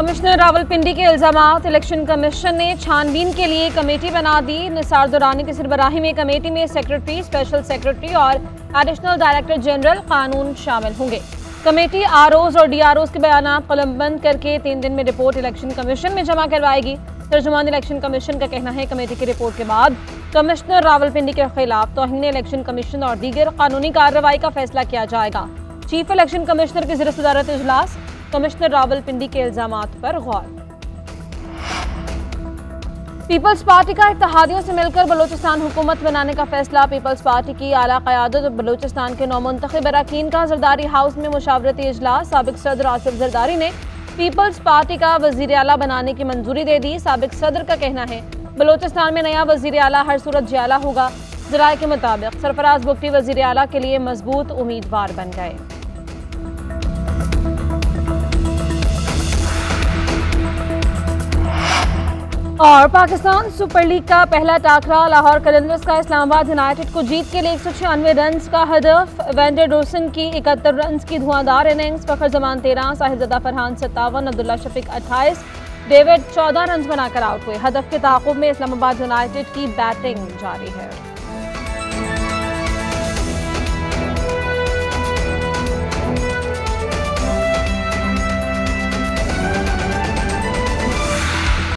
Commissioner Rawalpindi के इल्जामात। Election commission ने छानबीन के लिए कमेटी बना दी। निसार दुरानी की सरबराही में कमेटी में सेक्रेटरी, स्पेशल सेक्रेटरी और एडिशनल डायरेक्टर जनरल कानून शामिल होंगे। कमेटी आरओज और डीआरओज के बयान कलमबंद करके 3 दिन में रिपोर्ट इलेक्शन कमीशन में जमा करवाएगी। तर्जुमान इलेक्शन कमीशन का कहना है कमेटी की रिपोर्ट के बाद कमिश्नर रावलपिंडी के खिलाफ तौहीन इलेक्शन कमीशन और दीगर कानूनी कार्रवाई का फैसला किया जाएगा। चीफ इलेक्शन कमिश्नर की ज़िर सदारत इजलास, कमिश्नर रावलपिंडी के इल्जामात पर गौर। पीपल्स पार्टी का इत्तेहादियों से मिलकर बलूचिस्तान हुकूमत बनाने का फैसला। पीपल्स पार्टी की आला क़यादत और बलूचिस्तान के नौमुंतखब अरकान का जरदारी हाउस में मुशावरती इजलास। साबिक सदर आसिफ जरदारी ने पीपल्स पार्टी का वज़ीर आला बनाने की मंजूरी दे दी। साबिक सदर का कहना है बलूचिस्तान में नया वज़ीर आला हर सूरत जियाला होगा। ज़राए के मुताबिक सरफराज बुगटी वज़ीर आला के लिए मजबूत उम्मीदवार बन गए। और पाकिस्तान सुपर लीग का पहला टाकरा। लाहौर कलंदर्स का इस्लामाबाद यूनाइटेड को जीत के लिए 196 रन का हदफ। वेंडर डोसन की 71 रन की धुआंधार innings. Fakhar Zaman 13, Sahibzada Farhan 57, Abdullah Shafique 28, David 14 run बनाकर आउट हुए। हदफ के ताक़ुब में इस्लामाबाद यूनाइटेड की बैटिंग जारी है।